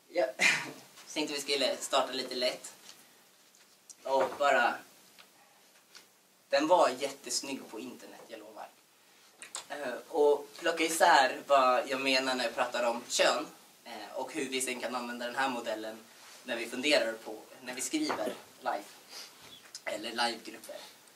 Jag tänkte vi skulle starta lite lätt. Och bara... Den var jättesnygg på internet, jag lovar. Och plocka isär vad jag menar när jag pratar om kön. Och hur vi sen kan använda den här modellen när vi funderar på, när vi skriver live. Eller livegrupper.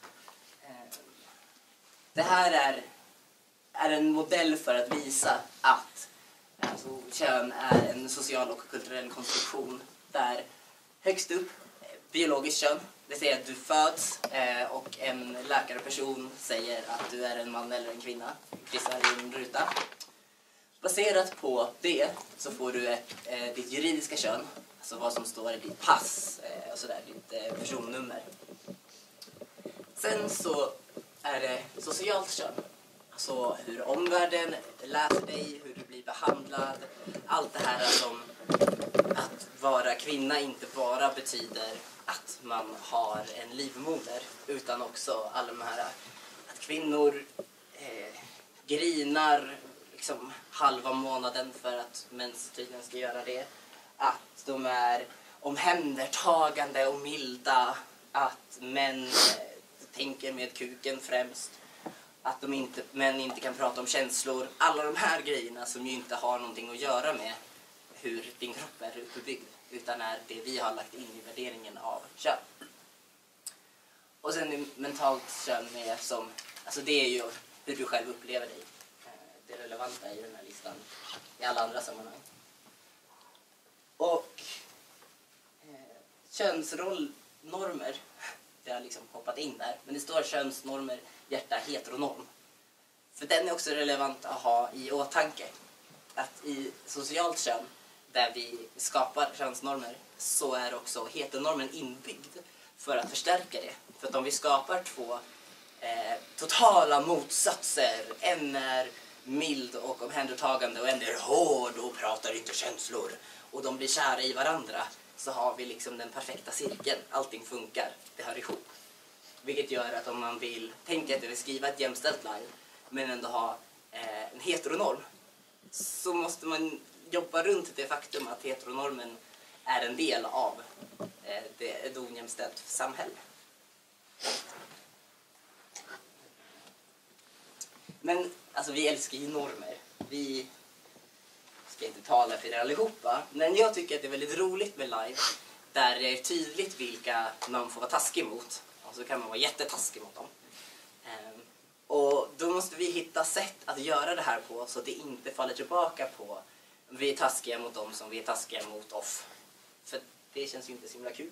Det här är en modell för att visa att alltså, kön är en social och kulturell konstruktion där högst upp biologiskt kön, det säger att du föds och en läkarperson säger att du är en man eller en kvinna, kryssar i en ruta. Baserat på det så får du ditt juridiska kön, alltså vad som står i ditt pass och sådär, ditt personnummer. Sen så är det socialt kön. Alltså hur omvärlden läser dig, hur du blir behandlad. Allt det här som att vara kvinna inte bara betyder att man har en livmoder. Utan också alla de här att kvinnor grinar liksom halva månaden för att menstiden ska göra det. Att de är omhändertagande och milda. Att män tänker med kuken främst. Att män inte kan prata om känslor. Alla de här grejerna som ju inte har någonting att göra med hur din kropp är uppbyggd. Utan är det vi har lagt in i värderingen av kön. Och sen är mentalt kön med som... Alltså det är ju hur du själv upplever dig. Det relevanta i den här listan. I alla andra sammanhang. Och könsrollnormer. Det har liksom hoppat in där. Men det står könsnormer, hjärta, heteronorm. För den är också relevant att ha i åtanke. Att i socialt kön, där vi skapar könsnormer, så är också heteronormen inbyggd för att förstärka det. För att om vi skapar två totala motsatser, en är mild och omhändertagande och en är hård och pratar inte känslor, och de blir kära i varandra, så har vi liksom den perfekta cirkeln. Allting funkar, det hör ihop. Vilket gör att om man vill tänka att vi skriva ett jämställt live men ändå ha en heteronorm, så måste man jobba runt det faktum att heteronormen är en del av ett ojämställt samhälle. Men alltså vi älskar ju normer. Vi ska inte tala för er allihopa, men jag tycker att det är väldigt roligt med live där det är tydligt vilka man får vara taskig mot. Och så kan man vara jättetaskig mot dem. Och då måste vi hitta sätt att göra det här på så att det inte faller tillbaka på vi är taskiga mot dem som vi är taskiga mot oss. För det känns ju inte så himla kul.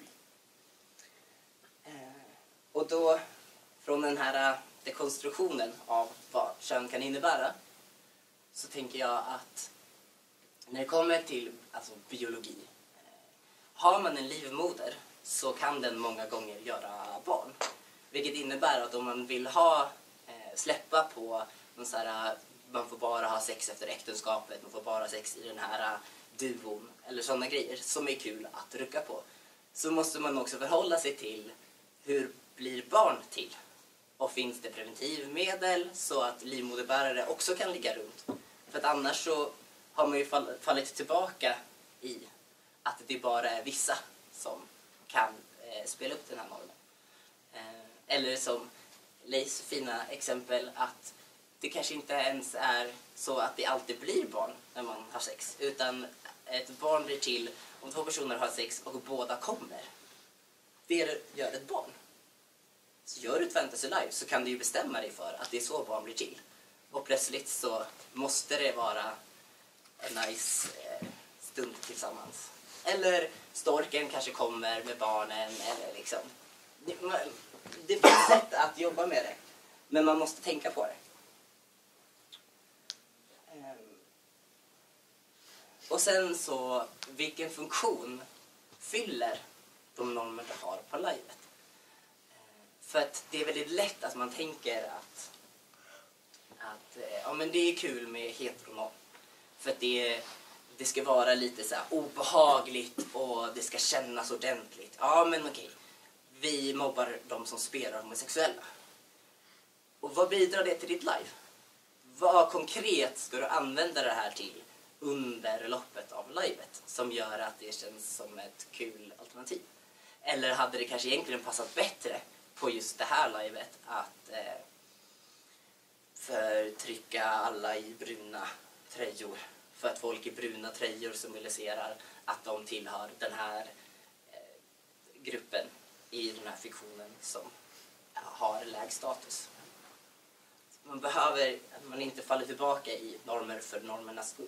Och då, från den här dekonstruktionen av vad kön kan innebära, så tänker jag att när det kommer till alltså, biologi, har man en livmoder så kan den många gånger göra barn. Vilket innebär att om man vill släppa på någon så här, man får bara ha sex efter äktenskapet, man får bara ha sex i den här duon eller sådana grejer som är kul att rucka på, så måste man också förhålla sig till hur blir barn till. Och finns det preventivmedel så att livmoderbärare också kan ligga runt. För att annars så har man ju fallit tillbaka i att det bara är vissa som kan spela upp den här normen. Eller som Leis fina exempel, att det kanske inte ens är så att det alltid blir barn när man har sex. Utan ett barn blir till om två personer har sex och båda kommer. Det gör ett barn. Så gör du ett fantasy live så kan du ju bestämma dig för att det är så barn blir till. Och plötsligt så måste det vara en nice stund tillsammans. Eller storken kanske kommer med barnen. Eller liksom. Det finns sätt att jobba med det. Men man måste tänka på det. Och sen så, vilken funktion fyller de normer du har på livet? För att det är väldigt lätt att man tänker att ja, men det är kul med heteronorm. För att det ska vara lite så här obehagligt och det ska kännas ordentligt. Ja, men okej. Vi mobbar de som spelar homosexuella. Och vad bidrar det till ditt liv? Vad konkret ska du använda det här till under tidigare loppet av livet som gör att det känns som ett kul alternativ? Eller hade det kanske egentligen passat bättre på just det här livet att förtrycka alla i bruna tröjor? För att folk i bruna tröjor symboliserar att de tillhör den här gruppen i den här fiktionen som har lägst status. Man inte faller tillbaka i normer för normernas skull.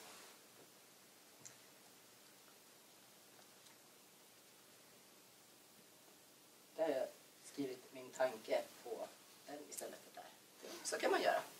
Där har jag skrivit min tanke på den istället för där. Så kan man göra.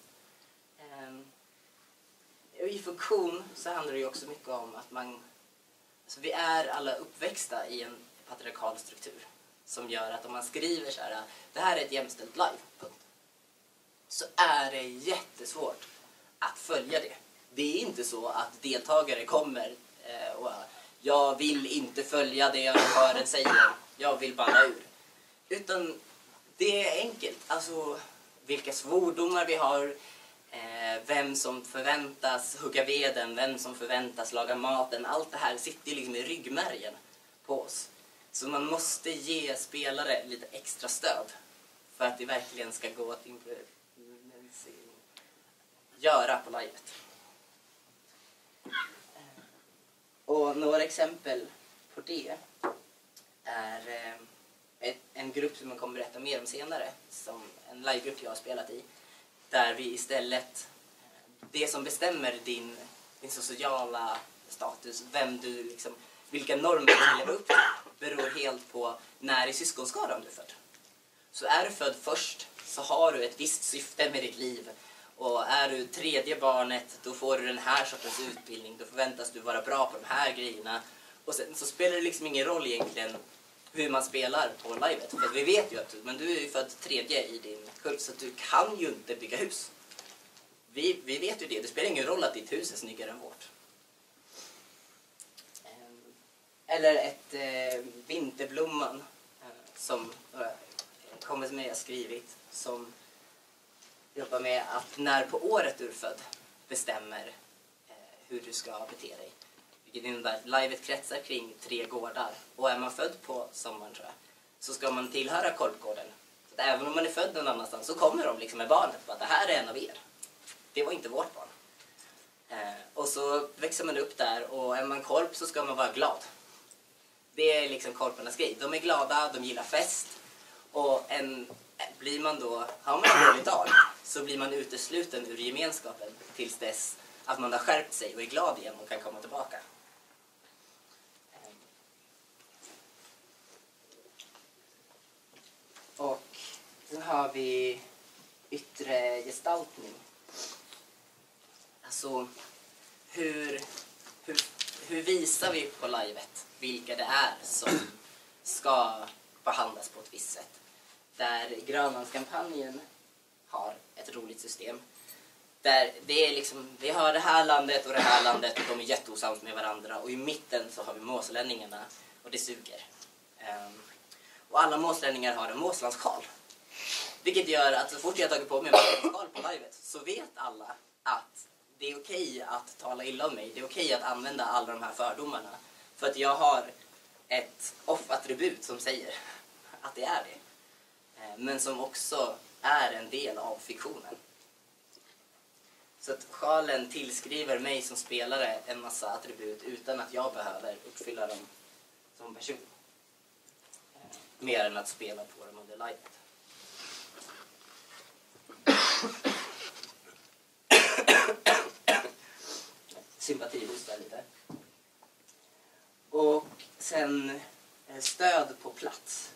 I funktion så handlar det ju också mycket om att vi är alla uppväxta i en patriarkal struktur som gör att om man skriver så här: det här är ett jämställt live, punkt, så är det jättesvårt att följa det. Det är inte så att deltagare kommer och jag vill inte följa det arrangören säger, jag vill balla ur. Utan det är enkelt. Alltså vilka svordomar vi har, vem som förväntas hugga veden, vem som förväntas laga maten. Allt det här sitter liksom i ryggmärgen på oss. Så man måste ge spelare lite extra stöd för att det verkligen ska gå att göra på livet. Och några exempel på det är en grupp som jag kommer berätta mer om senare, som en livegrupp jag har spelat i, där vi istället, det som bestämmer din sociala status, vem du liksom, vilka normer du lever upp till, beror helt på när i syskonskaran du är född. Så är du född först så har du ett visst syfte med ditt liv. Och är du tredje barnet, då får du den här sortens utbildning. Då förväntas du vara bra på de här grejerna. Och sen så spelar det liksom ingen roll egentligen hur man spelar på livet. För vi vet ju att du är ju född tredje i din kult, så att du kan ju inte bygga hus. Vi vet ju det. Det spelar ingen roll att ditt hus är snyggare än vårt. Eller ett Vinterblomman som kommer med jag skrivit, som jobbar med att när på året du är född bestämmer hur du ska bete dig. Vilket innebär att livet kretsar kring 3 gårdar. Och är man född på sommaren, tror jag, så ska man tillhöra Korpgården. Så att även om man är född någon annanstans så kommer de liksom med barnet på att det här är en av er. Det var inte vårt barn. Och så växer man upp där, och är man korp så ska man vara glad. Det är liksom korparnas grej. De är glada, de gillar fest. Och blir man då, har man en dålig dag, så blir man utesluten ur gemenskapen tills dess att man har skärpt sig och är glad igen och kan komma tillbaka. Och sen har vi yttre gestaltning. Alltså hur visar vi på livet vilka det är som ska behandlas på ett visst sätt? Där Grönlandskampanjen har ett roligt system. Där det är liksom, vi har det här landet och det här landet, och de är jätteosams med varandra. Och i mitten så har vi måslänningarna, och det suger. Och alla måslänningar har en måslandssjal. Vilket gör att så fort jag har tagit på mig en måslandssjal på livet, så vet alla att det är okej att tala illa om mig. Det är okej att använda alla de här fördomarna. För att jag har ett off-attribut som säger att det är det. Men som också är en del av fiktionen. Så att sjalen tillskriver mig som spelare en massa attribut utan att jag behöver uppfylla dem som person. Mer än att spela på dem under livet. Sympatihosta lite. Och sen stöd på plats.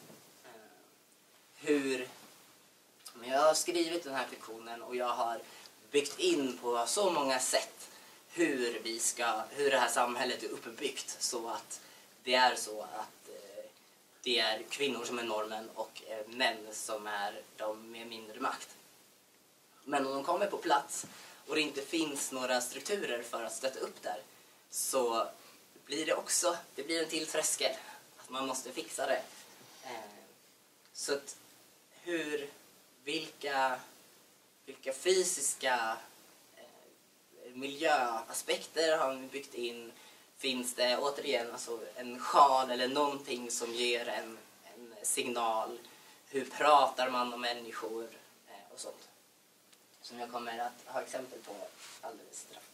Jag har skrivit den här fiktionen och jag har byggt in på så många sätt hur det här samhället är uppbyggt, så att det är så att det är kvinnor som är normen och män som är de med mindre makt. Men om de kommer på plats och det inte finns några strukturer för att stötta upp där, så blir det blir en till tröskel. Att man måste fixa det. Så att vilka fysiska miljöaspekter har vi byggt in. Finns det återigen alltså en sjal eller någonting som ger en signal? Hur pratar man om människor och sånt? Som jag kommer att ha exempel på alldeles strax.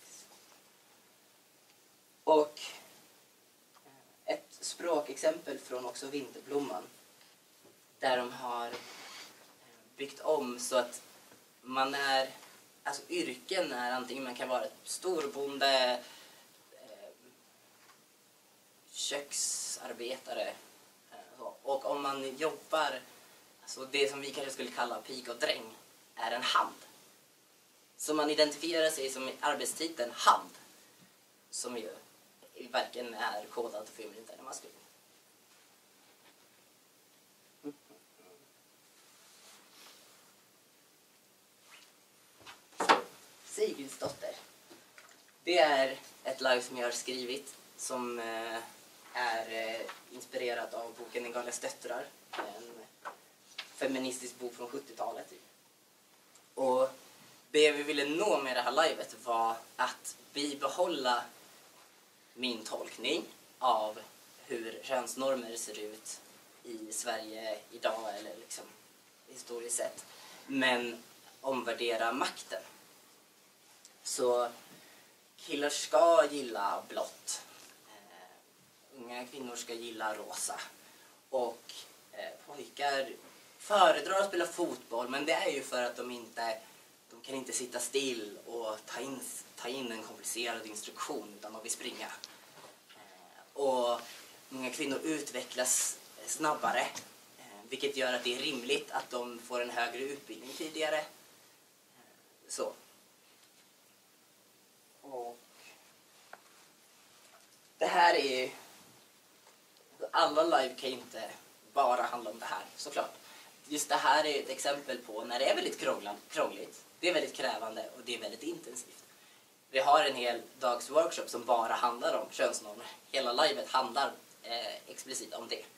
Och ett språkexempel från också Vinterblomman. Där de har byggt om så att man är, alltså yrken är antingen man kan vara ett storbonde, köksarbetare, och om man jobbar, alltså det som vi kanske skulle kalla piga och dräng, är en hand. Så man identifierar sig som arbetstiteln hand, som ju varken är kodad för feminint eller maskulint. Sigridsdotter. Det är ett live som jag har skrivit som är inspirerat av boken Den galnes döttrar. En feministisk bok från 70-talet. Och det vi ville nå med det här livet var att bibehålla min tolkning av hur könsnormer ser ut i Sverige idag eller liksom historiskt sett. Men omvärdera makten. Så killar ska gilla blått. Unga kvinnor ska gilla rosa. Och pojkar föredrar att spela fotboll, men det är ju för att de kan inte sitta still och ta in en komplicerad instruktion, utan de vill springa. Och många kvinnor utvecklas snabbare, vilket gör att det är rimligt att de får en högre utbildning tidigare. Så. Och det här är... Alla live kan inte bara handla om det här, såklart. Just det här är ett exempel på när det är väldigt krångligt, det är väldigt krävande och det är väldigt intensivt. Vi har en hel dags workshop som bara handlar om könsnormer. Hela livet handlar explicit om det.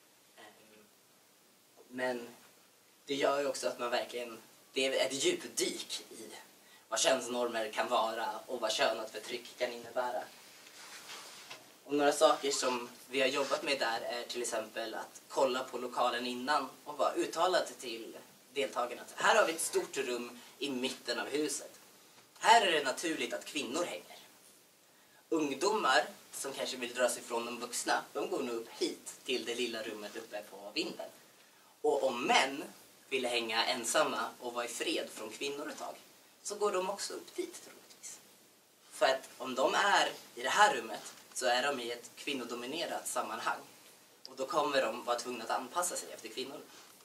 Men det gör ju också att man verkligen... Det är ett djupdyk i vad könsnormer kan vara och vad könat förtryck kan innebära. Och några saker som vi har jobbat med där är till exempel att kolla på lokalen innan och vara uttalat till deltagarna att här har vi ett stort rum i mitten av huset. Här är det naturligt att kvinnor hänger. Ungdomar som kanske vill dra sig från de vuxna, de går nog upp hit till det lilla rummet uppe på vinden. Och om män vill hänga ensamma och vara i fred från kvinnor ett tag, så går de också upp dit troligtvis. För att om de är i det här rummet så är de i ett kvinnodominerat sammanhang. Och då kommer de vara tvungna att anpassa sig efter kvinnor.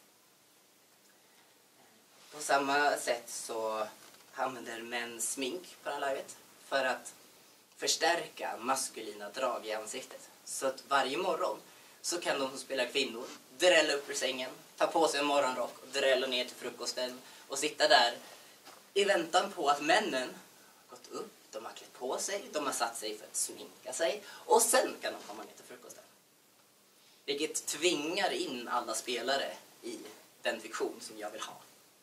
På samma sätt så använder män smink på det här livet för att förstärka maskulina drag i ansiktet. Så att varje morgon så kan de som spelar kvinnor drälla upp ur sängen, ta på sig en morgonrock och drälla ner till frukosten och sitta där i väntan på att männen gått upp, de har klätt på sig, de har satt sig för att sminka sig och sen kan de komma ner till frukosten. Vilket tvingar in alla spelare i den fiktion som jag vill ha.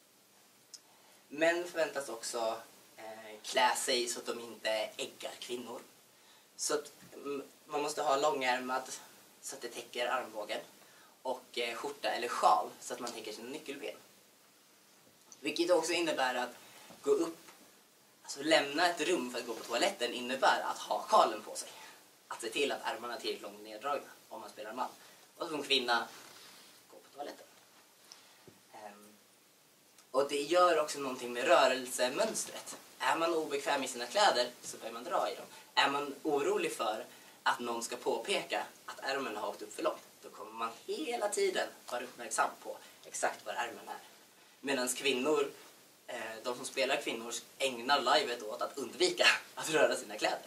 Män förväntas också klä sig så att de inte äggar kvinnor. Så att man måste ha långärmad så att det täcker armbågen och skjorta eller sjal så att man täcker sina nyckelben. Vilket också innebär att gå upp, alltså lämna ett rum för att gå på toaletten innebär att ha sjalen på sig. Att se till att armarna är tillräckligt långt neddragna om man spelar man. Och som kvinna, gå på toaletten. Och det gör också någonting med rörelsemönstret. Är man obekväm i sina kläder så börjar man dra i dem. Är man orolig för att någon ska påpeka att ärmen har åkt upp för långt, då kommer man hela tiden vara uppmärksam på exakt var ärmen är. Medan kvinnor, de som spelar kvinnor, ägnar livet åt att undvika att röra sina kläder.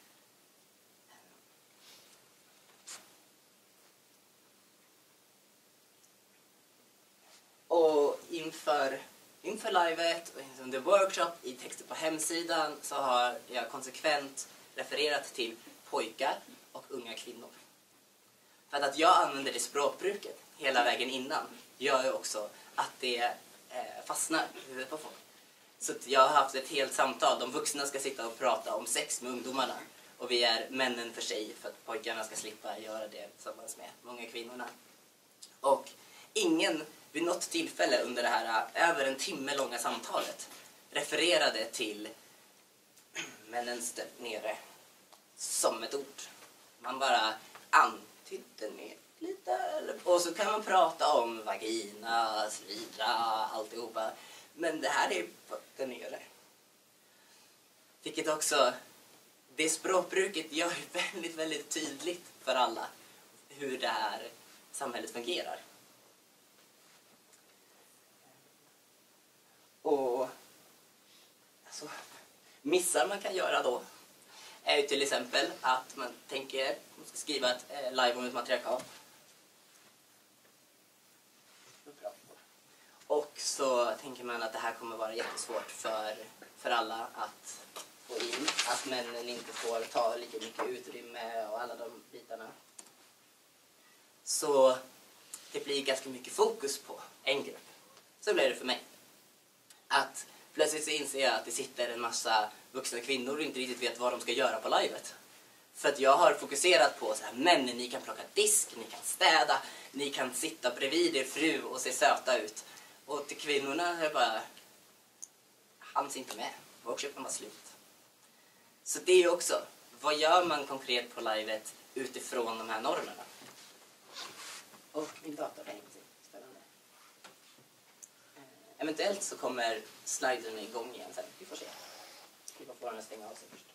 Och inför livet och under workshop i texter på hemsidan så har jag konsekvent refererat till pojkar och unga kvinnor. För att jag använder det språkbruket hela vägen innan gör ju också att det fastnar i huvudet på folk. Så att jag har haft ett helt samtal. De vuxna ska sitta och prata om sex med ungdomarna. Och vi är männen för sig för att pojkarna ska slippa göra det tillsammans med många kvinnorna. Och ingen vid något tillfälle under det här över en timme långa samtalet refererade till männens där nere som ett ord. Man bara antydde ner lite. Och så kan man prata om vagina, slidra, alltihopa. Men det här är där nere. Vilket också, det språkbruket gör väldigt, väldigt tydligt för alla hur det här samhället fungerar. Och alltså, missar man kan göra då är ju till exempel att man tänker man ska skriva ett live om ett matriarkat. Och så tänker man att det här kommer vara jättesvårt för alla att få in. Att männen inte får ta lika mycket utrymme och alla de bitarna. Så det blir ganska mycket fokus på en grupp. Så blir det för mig. Att plötsligt så inser jag att det sitter en massa vuxna kvinnor och inte riktigt vet vad de ska göra på livet. För att jag har fokuserat på så här, männen, ni kan plocka disk, ni kan städa, ni kan sitta bredvid er fru och se söta ut. Och till kvinnorna är jag bara, hanns inte med. Workshopen var slut. Så det är ju också, vad gör man konkret på livet utifrån de här normerna? Och min dator är inte spännande. Eventuellt så kommer sliden igång igen sen. Vi får se. Vi får den att stänga av sig först.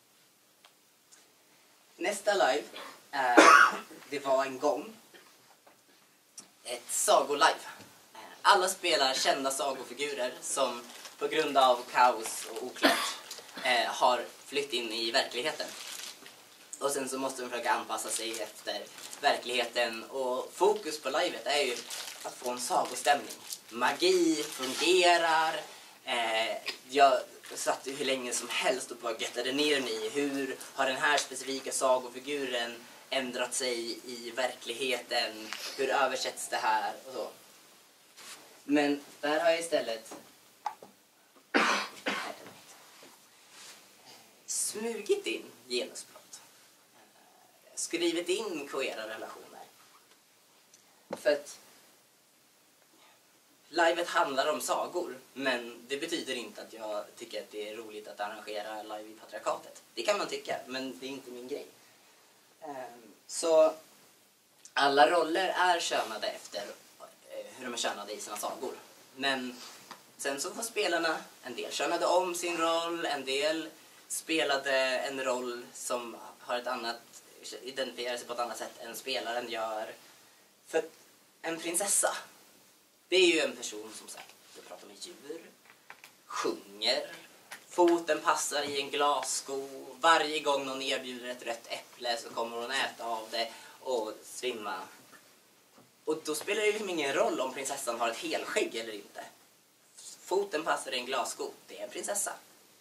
Nästa live är Det var en gång. Ett sagolive. Alla spelar kända sagofigurer som på grund av kaos och oklart har flytt in i verkligheten. Och sen så måste de försöka anpassa sig efter verkligheten. Och fokus på livet är ju att få en sagostämning. Magi fungerar. Jag satt hur länge som helst och bara göttade ner mig. Hur har den här specifika sagofiguren ändrat sig i verkligheten? Hur översätts det här? Och så. Men där har jag istället smugit in genusbrott. Skrivit in queera relationer. För att livet handlar om sagor, men det betyder inte att jag tycker att det är roligt att arrangera live i patriarkatet. Det kan man tycka, men det är inte min grej. Så alla roller är könade efter hur de är könade i sina sagor. Men sen så får spelarna, en del könade om sin roll, en del spelade en roll som har ett annat, identifierar sig på ett annat sätt än spelaren gör. För en prinsessa, det är ju en person som sagt, pratar med djur, sjunger, foten passar i en glassko, varje gång någon erbjuder ett rött äpple så kommer hon äta av det och svimma. Och då spelar det ju ingen roll om prinsessan har ett helskägg eller inte. Foten passar i en glassko, det är en prinsessa.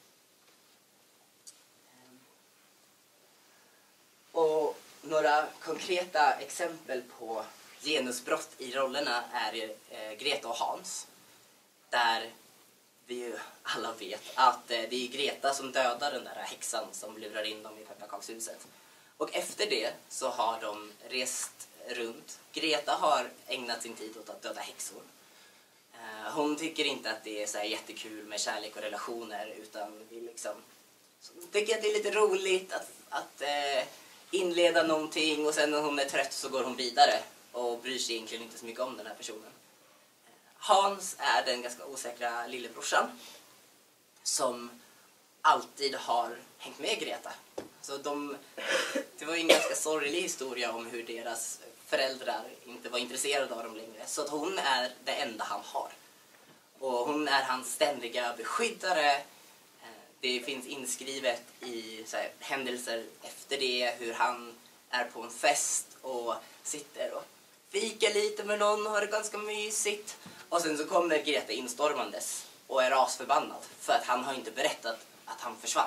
Och några konkreta exempel på genusbrott i rollerna är Greta och Hans. Där vi ju alla vet att det är Greta som dödar den där häxan som lurar in dem i pepparkakshuset. Och efter det så har de rest runt. Greta har ägnat sin tid åt att döda häxor. Hon tycker inte att det är så här jättekul med kärlek och relationer, utan vi liksom tycker att det är lite roligt att inleda någonting och sen när hon är trött så går hon vidare och bryr sig egentligen inte så mycket om den här personen. Hans är den ganska osäkra lillebrorsan som alltid har hängt med Greta. Så det var en ganska sorglig historia om hur deras föräldrar inte var intresserade av dem längre. Så att hon är det enda han har. Och hon är hans ständiga beskyddare. Det finns inskrivet i så här, händelser efter det hur han är på en fest och sitter och fikar lite med någon och har det ganska mysigt. Och sen så kommer Greta instormandes och är rasförbannad för att han har inte berättat att han försvann.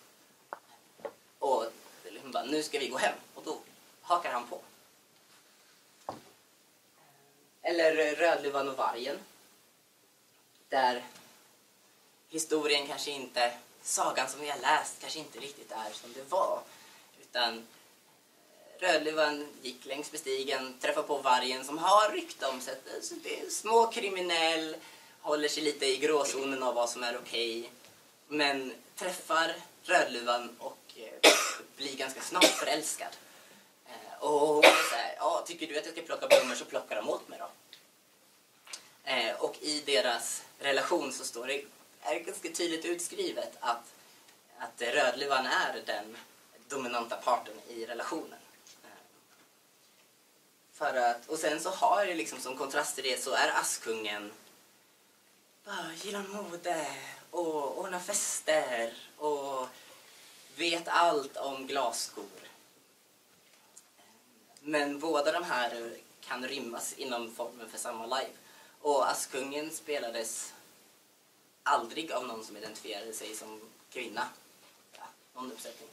Och hon bara, nu ska vi gå hem. Och då hakar han på. Eller Rödluvan och vargen. Där historien kanske inte, sagan som vi har läst kanske inte riktigt är som det var. Utan Rödluvan gick längs med stigen, träffade på vargen som har rykte om sig. Så det är småkriminell, håller sig lite i gråzonen av vad som är okej. Men träffar Rödluvan och blir ganska snart förälskad. Och hon är så här, ja, tycker du att jag ska plocka blommor så plockar de åt mig då. Och i deras relation så står det, är ganska tydligt utskrivet att Rödluvan är den dominanta parten i relationen. Och sen så har det liksom som kontrast till det så är Askungen gillar mode och ordnar fester och vet allt om glasskor. Men båda de här kan rymmas inom formen för samma live. Och Askungen spelades aldrig av någon som identifierade sig som kvinna. Ja, någon uppsättning.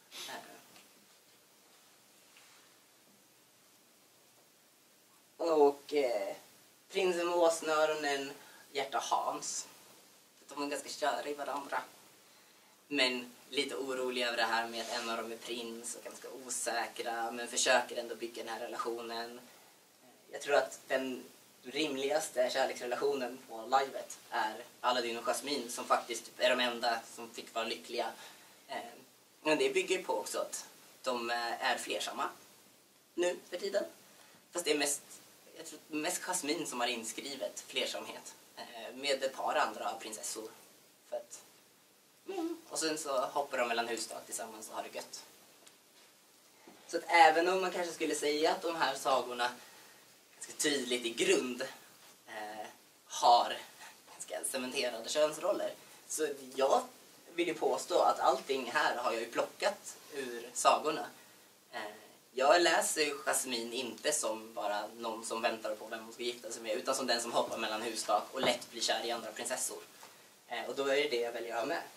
Och prinsen med åsneöronen, Hjärta Hans. De är ganska kära i varandra. Men lite oroliga över det här med att en av dem är prins och ganska osäkra. Men försöker ändå bygga den här relationen. Jag tror att den rimligaste kärleksrelationen på livet är Aladdin och Jasmine som faktiskt är de enda som fick vara lyckliga. Men det bygger på också att de är flersamma nu för tiden. Fast det är mest Jasmine som har inskrivet flersamhet med ett par andra prinsessor. För att, och sen så hoppar de mellan hustak tillsammans och har det gött. Så att även om man kanske skulle säga att de här sagorna ganska tydligt i grund har ganska cementerade könsroller. Så jag vill ju påstå att allting här har jag ju plockat ur sagorna. Jag läser Jasmine inte som bara någon som väntar på vem hon ska gifta sig med, utan som den som hoppar mellan hustak och lätt blir kär i andra prinsessor. Och då är det jag väljer att ha med.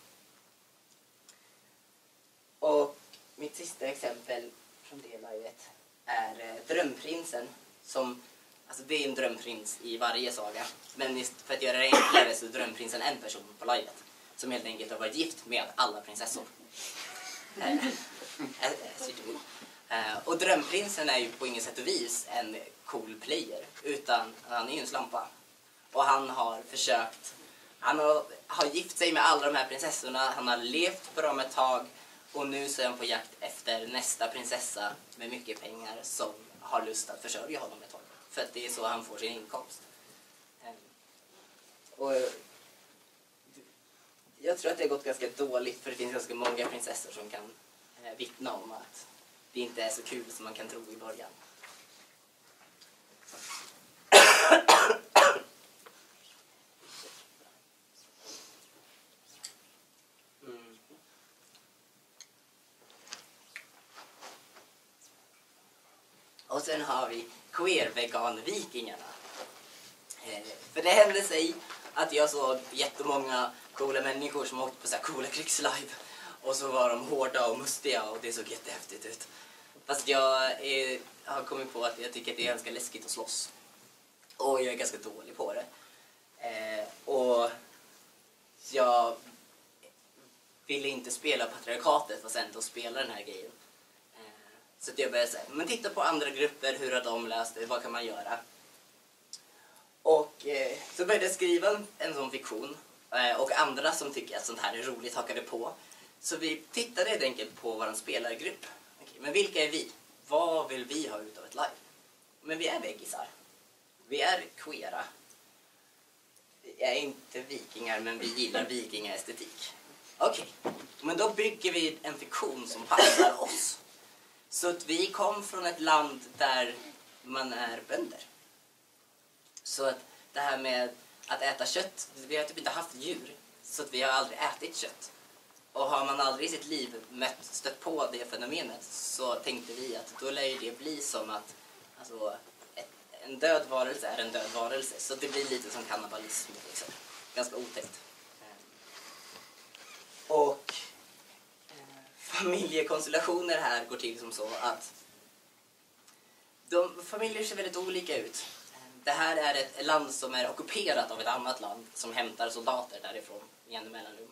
Och mitt sista exempel från det livet är Drömprinsen. Som, alltså det är en drömprins i varje saga. Men för att göra det enklare så är Drömprinsen en person på livet. Som helt enkelt har varit gift med alla prinsessor. Och Drömprinsen är ju på inget sätt och vis en cool player. Utan han är ju en slampa. Och han har försökt, han har gift sig med alla de här prinsessorna. Han har levt på dem ett tag. Och nu så är han på jakt efter nästa prinsessa med mycket pengar som har lust att försörja honom ett tag. För att det är så han får sin inkomst. Och jag tror att det har gått ganska dåligt för det finns ganska många prinsessor som kan vittna om att det inte är så kul som man kan tro i början. Och sen har vi queer-vegan-vikingarna. För det hände sig att jag såg jättemånga coola människor som åkte på så här coola krigslive. Och så var de hårda och mustiga och det såg jättehäftigt ut. Fast jag har kommit på att jag tycker att det är ganska läskigt att slåss. Och jag är ganska dålig på det. Och jag ville inte spela patriarkatet och sen då spela den här grejen. Så att jag började säga, men titta på andra grupper, hur har de läst det, vad kan man göra? Och så började jag skriva en sån fiktion. Och andra som tycker att sånt här är roligt hakade på. Så vi tittade helt enkelt på vår spelargrupp. Okej, men vilka är vi? Vad vill vi ha ut av ett live? Men vi är vegisar. Vi är queera. Vi är inte vikingar, men vi gillar vikingaestetik. Okej, men då bygger vi en fiktion som passar oss. Så att vi kom från ett land där man är bönder. Så att det här med att äta kött, vi har typ inte haft djur. Så att vi har aldrig ätit kött. Och har man aldrig i sitt liv stött på det fenomenet så tänkte vi att då lär det bli som att alltså, en död varelse är en död varelse. Så det blir lite som kannibalism. Liksom. Ganska otäckt. Och familjekonstellationer här går till som så att familjer ser väldigt olika ut. Det här är ett land som är ockuperat av ett annat land som hämtar soldater därifrån jämna mellanrum.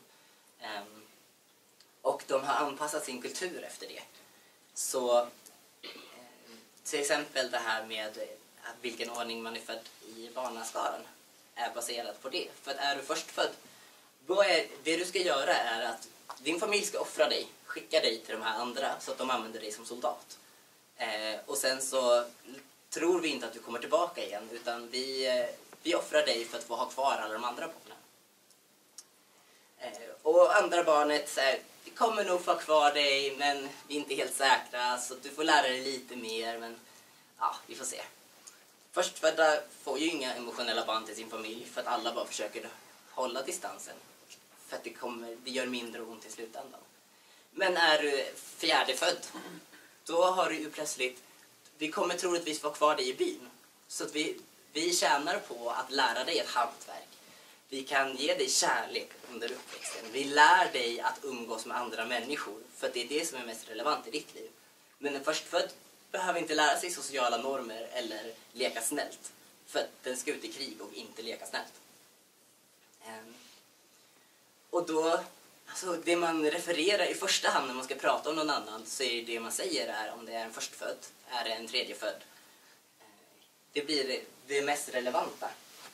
Och de har anpassat sin kultur efter det. Så till exempel det här med vilken ordning man är född i barnaskaran är baserat på det. För att är du förstfödd, det du ska göra är att din familj ska offra dig, skicka dig till de här andra så att de använder dig som soldat. Och sen så tror vi inte att du kommer tillbaka igen, utan vi offrar dig för att få ha kvar alla de andra barnen. Och andra barnet säger, vi kommer nog få ha kvar dig, men vi är inte helt säkra, så du får lära dig lite mer, men ja, vi får se. Förstfödda får ju inga emotionella band till sin familj för att alla bara försöker hålla distansen. För att det gör mindre ont i slutändan. Men är du fjärdefödd, då har du ju plötsligt, vi kommer troligtvis vara kvar dig i byn. Så att vi tjänar på att lära dig ett hantverk. Vi kan ge dig kärlek under uppväxten. Vi lär dig att umgås med andra människor. För att det är det som är mest relevant i ditt liv. Men en förstfödd behöver inte lära sig sociala normer eller leka snällt. För att den ska ut i krig och inte leka snällt. Och då, alltså det man refererar i första hand när man ska prata om någon annan, så är det man säger är om det är en förstfödd, är det en tredjefödd. Det blir det mest relevanta.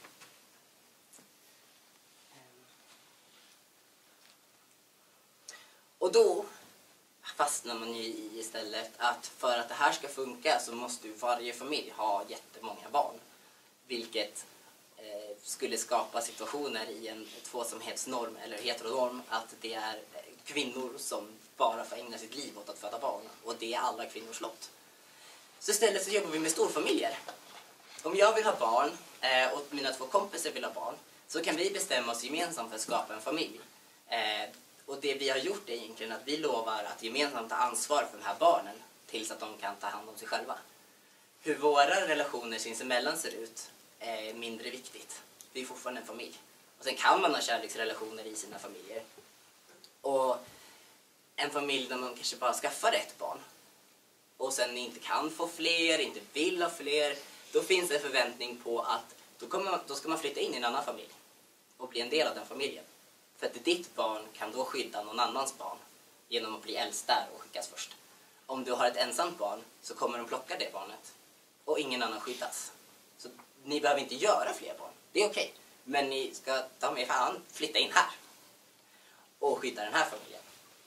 Och då fastnar man ju i istället att för att det här ska funka så måste ju varje familj ha jättemånga barn. Vilket skulle skapa situationer i en tvåsamhetsnorm eller heteronorm att det är kvinnor som bara får ägna sitt liv åt att föda barn. Och det är alla kvinnors lott. Så istället så jobbar vi med storfamiljer. Om jag vill ha barn och mina två kompisar vill ha barn, så kan vi bestämma oss gemensamt för att skapa en familj. Och det vi har gjort är egentligen att vi lovar att gemensamt ta ansvar för de här barnen tills att de kan ta hand om sig själva. Hur våra relationer sinsemellan ser ut är mindre viktigt. Vi är fortfarande en familj. Och sen kan man ha kärleksrelationer i sina familjer. Och en familj där man kanske bara skaffar ett barn och sen inte kan få fler, inte vill ha fler, då finns det en förväntning på att då ska man flytta in i en annan familj och bli en del av den familjen. För att ditt barn kan då skydda någon annans barn genom att bli äldst där och skickas först. Om du har ett ensamt barn så kommer de plocka det barnet och ingen annan skyddas. Så ni behöver inte göra fler barn. Det är okej. Men ni ska ta med fan flytta in här och skydda den här familjen.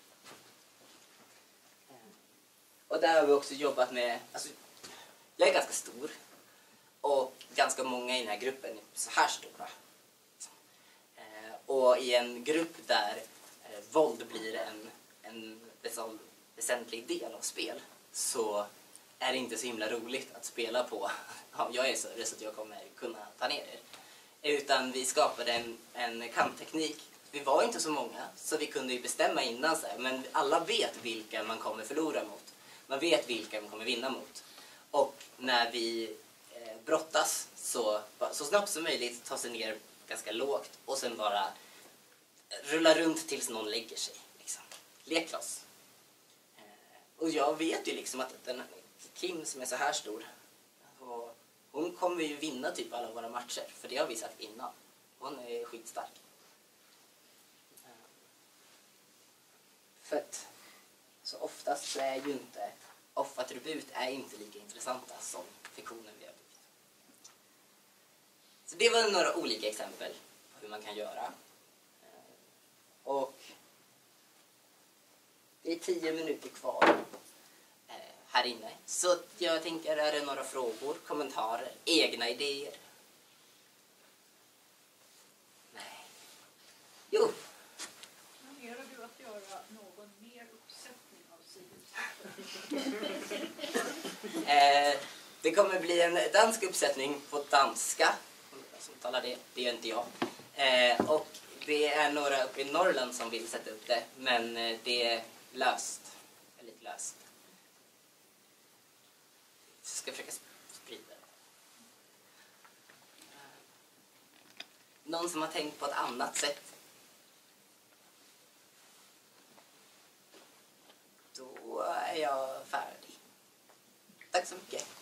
Och där har vi också jobbat med, alltså, jag är ganska stor och ganska många i den här gruppen är så här stora. Och i en grupp där våld blir en väsentlig del av spel, så är det inte så himla roligt att spela på. Ja, jag är så att jag kommer kunna ta ner er. Utan vi skapade en kampteknik. Vi var inte så många, så vi kunde ju bestämma innan så här, men alla vet vilka man kommer förlora mot. Man vet vilka man kommer vinna mot. Och när vi brottas så snabbt som möjligt ta sig ner ganska lågt och sen bara rulla runt tills någon lägger sig. Liksom. Lek loss. Och jag vet ju liksom att den Kim som är så här stor, hon kommer ju vinna typ alla våra matcher. För det har vi sagt innan. Hon är skitstark. För att så oftast så är ju inte offattribut är inte lika intressanta som fiktionen vi har byggt. Så det var några olika exempel på hur man kan göra. Och det är 10 minuter kvar här inne. Så jag tänker, är det några frågor, kommentarer, egna idéer? Nej. Jo. Planerar du att göra någon mer uppsättning av Det kommer bli en dansk uppsättning på danska. Som talar det gör inte jag. Och det är några uppe i Norrland som vill sätta upp det. Men det är löst. Väldigt löst. Jag ska försöka sprida det. Någon som har tänkt på ett annat sätt? Då är jag färdig. Tack så mycket.